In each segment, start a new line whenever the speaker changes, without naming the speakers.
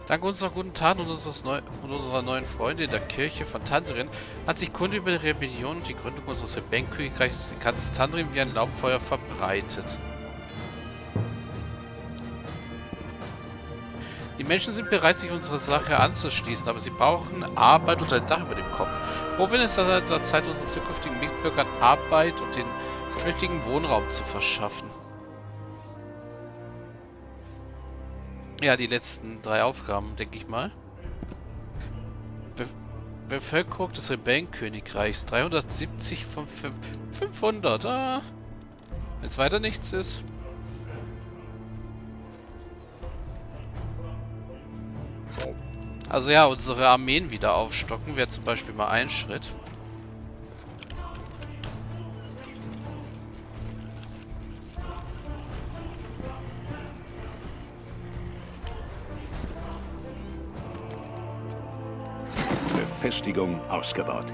Dank unserer guten Taten und, unserer neuen Freunde in der Kirche von Tandrin hat sich Kunde über die Rebellion und die Gründung unseres Rebellenkönigreichs in ganz Tandrin wie ein Laubfeuer verbreitet. Die Menschen sind bereit, sich unserer Sache anzuschließen, aber sie brauchen Arbeit und ein Dach über dem Kopf. Wo wird es an der Zeit, unseren zukünftigen Mitbürgern Arbeit und den nötigen Wohnraum zu verschaffen? Ja, die letzten 3 Aufgaben, denke ich mal. Bevölkerung des Rebellenkönigreichs. 370 von 500. Ah, wenn es weiter nichts ist. Also ja, unsere Armeen wieder aufstocken wäre zum Beispiel mal ein Schritt.
Befestigung ausgebaut.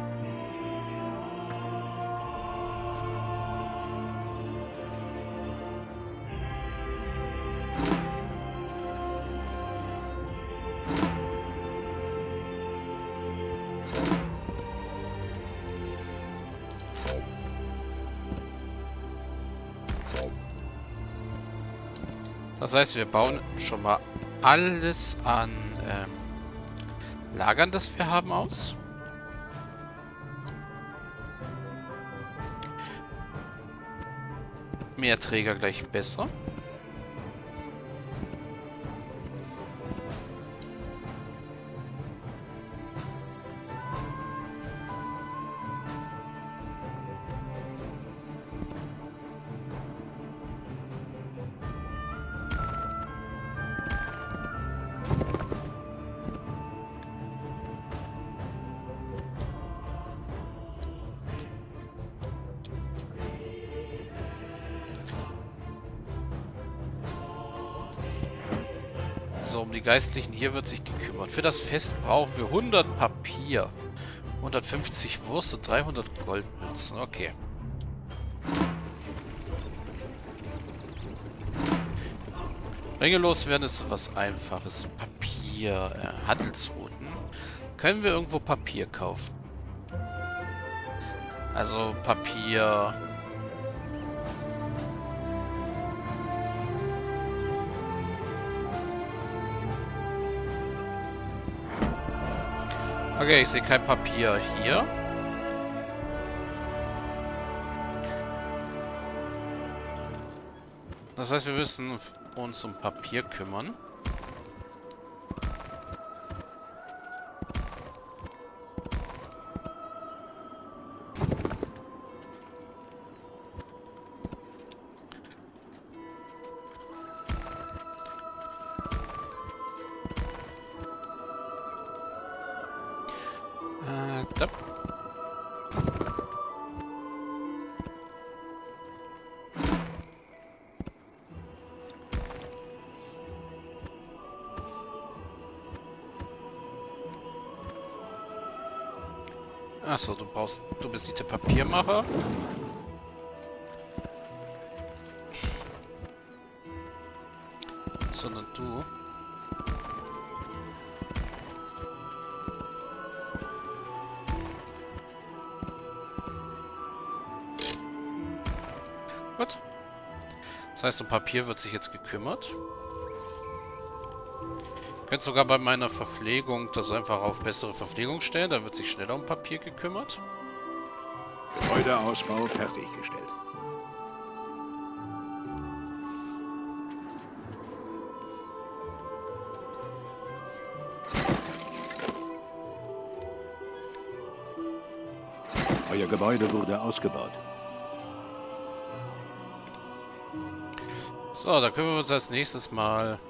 Das heißt, wir bauen schon mal alles an Lagern, das wir haben, aus. Mehr Träger gleich besser. So, um die Geistlichen hier wird sich gekümmert. Für das Fest brauchen wir 100 Papier, 150 Wurst und 300 Goldmünzen. Okay. Ringe loswerden ist was Einfaches. Papier, Handelsrouten. Können wir irgendwo Papier kaufen? Also Papier... Okay, ich sehe kein Papier hier. Das heißt, wir müssen uns um Papier kümmern. Da. Achso, du bist nicht der Papiermacher. Sondern du. Gut. Das heißt, um Papier wird sich jetzt gekümmert. Ich könnte sogar bei meiner Verpflegung das einfach auf bessere Verpflegung stellen. Dann wird sich schneller um Papier gekümmert.
Gebäudeausbau fertiggestellt. Euer Gebäude wurde ausgebaut.
So, da kümmern wir uns als nächstes mal...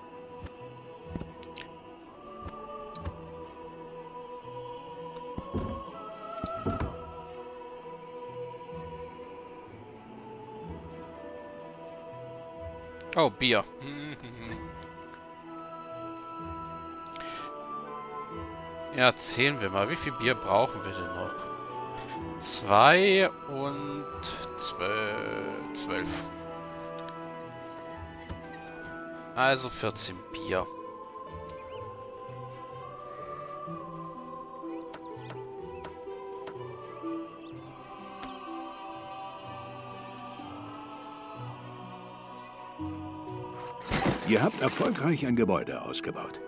Oh, Bier. Ja, zählen wir mal. Wie viel Bier brauchen wir denn noch? 2 und 12. Also 14 Bier.
Ihr habt erfolgreich ein Gebäude ausgebaut.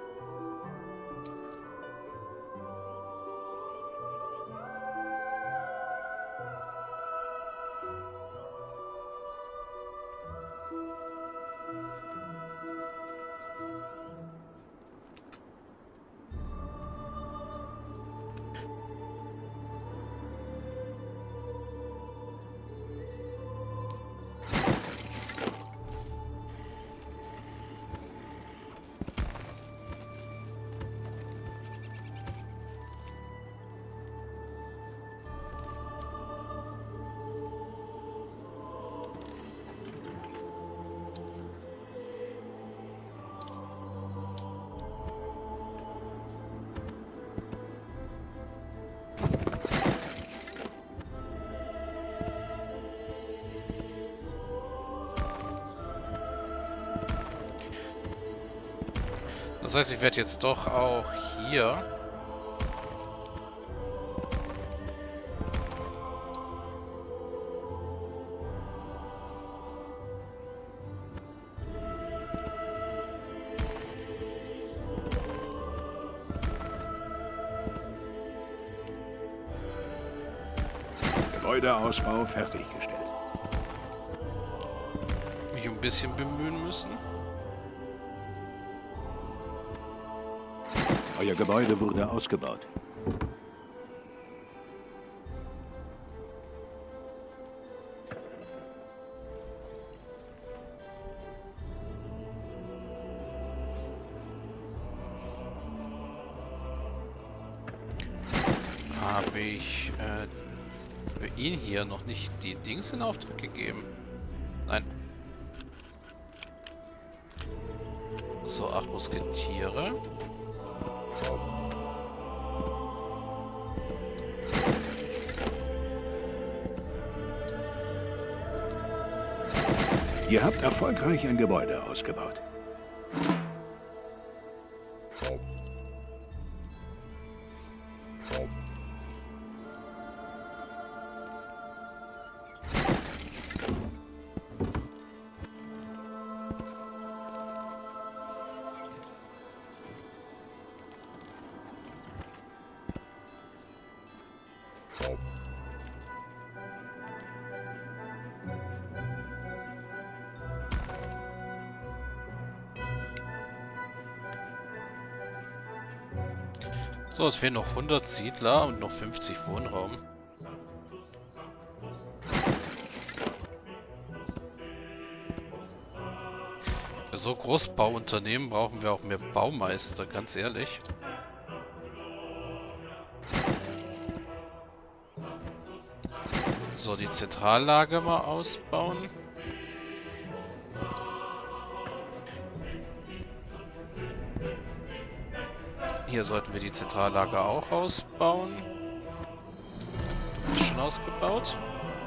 Das heißt, ich werde jetzt doch auch hier...
Gebäudeausbau fertiggestellt.
mich ein bisschen bemühen müssen.
Euer Gebäude wurde ausgebaut.
Habe ich für ihn hier noch nicht die Dings in Auftrag gegeben? Nein. So, 8 Musketiere.
Ihr habt erfolgreich ein Gebäude ausgebaut.
So, es fehlen noch 100 Siedler und noch 50 Wohnraum. Für so Großbauunternehmen brauchen wir auch mehr Baumeister, ganz ehrlich. So, die Zentrallager mal ausbauen. Hier sollten wir die Zentrallager auch ausbauen. Du bist schon ausgebaut.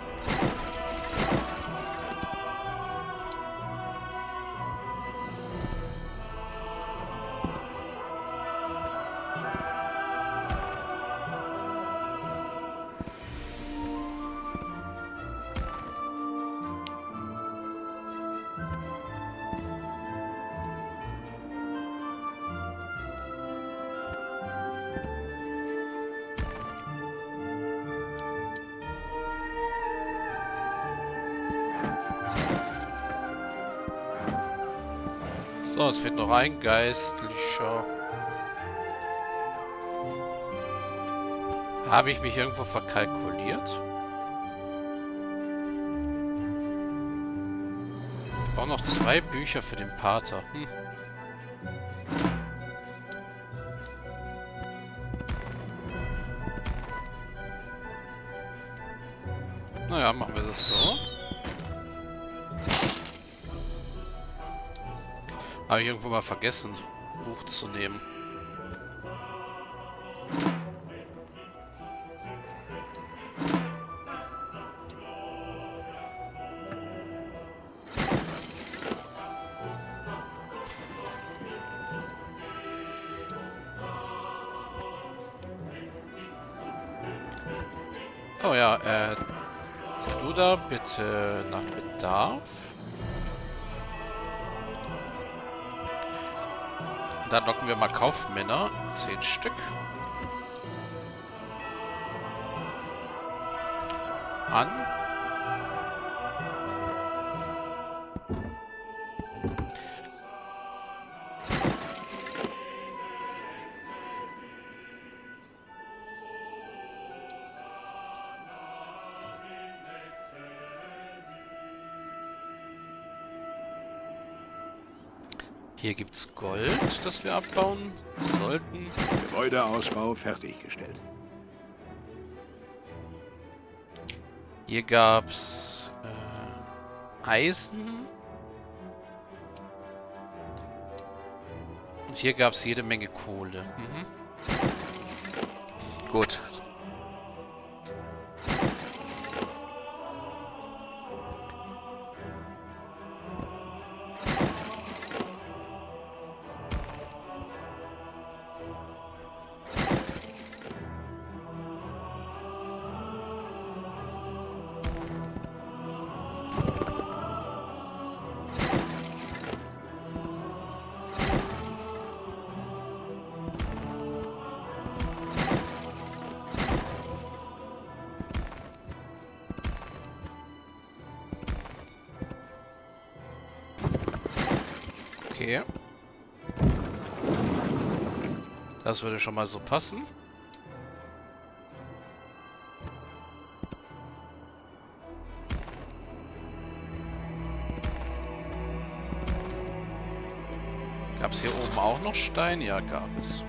So, es fehlt noch ein Geistlicher. Habe ich mich irgendwo verkalkuliert? Ich brauche noch 2 Bücher für den Pater. Naja, machen wir das so. Habe ich irgendwo mal vergessen, Buch zu nehmen. Oh ja, du da bitte nach Bedarf. Dann locken wir mal Kaufmänner. 10 Stück. An. Hier gibt's Gold, das wir abbauen sollten.
Gebäudeausbau fertiggestellt.
Hier gab's Eisen. Und hier gab's jede Menge Kohle. Mhm. Gut. Okay. Das würde schon mal so passen. Gab es hier oben auch noch Stein? Ja, gab es.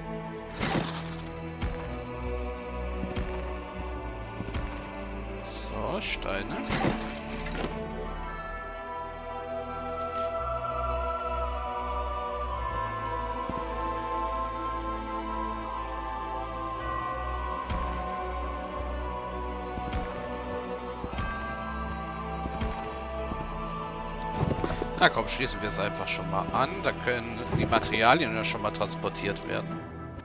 So, Steine. Na komm, schließen wir es einfach schon mal an. Da können die Materialien ja schon mal transportiert werden.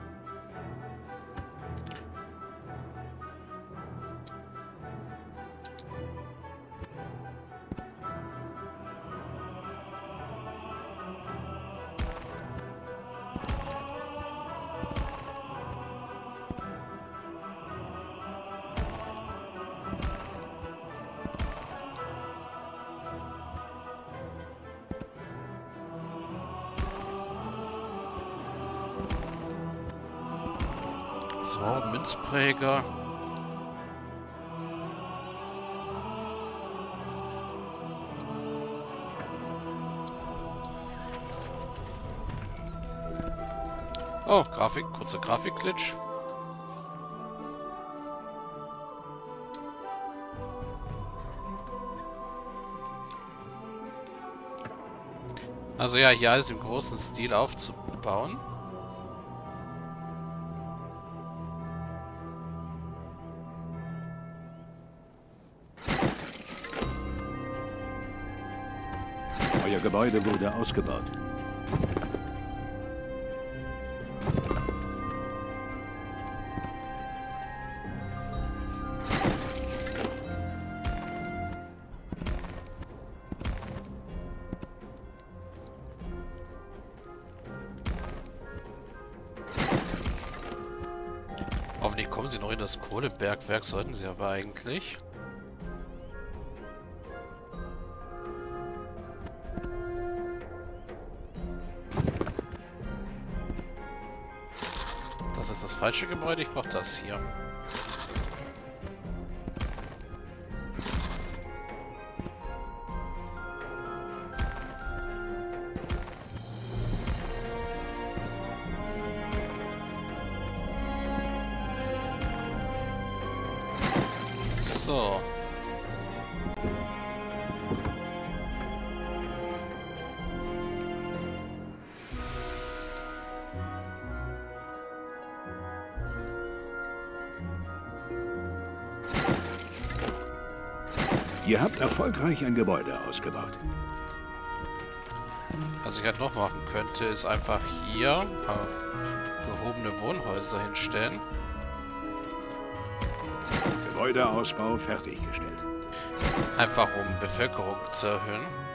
So, Münzpräger. Oh, Grafik, kurzer Grafikglitch. Also ja, hier alles im großen Stil aufzubauen.
Euer Gebäude wurde ausgebaut. Hoffentlich kommen sie noch in das Kohlebergwerk, sollten sie aber eigentlich. Das ist das falsche Gebäude, ich brauche das hier. So. Ihr habt erfolgreich ein Gebäude ausgebaut.
Was ich halt noch machen könnte, ist einfach hier gehobene Wohnhäuser hinstellen.
Gebäudeausbau fertiggestellt.
Einfach um Bevölkerung zu erhöhen.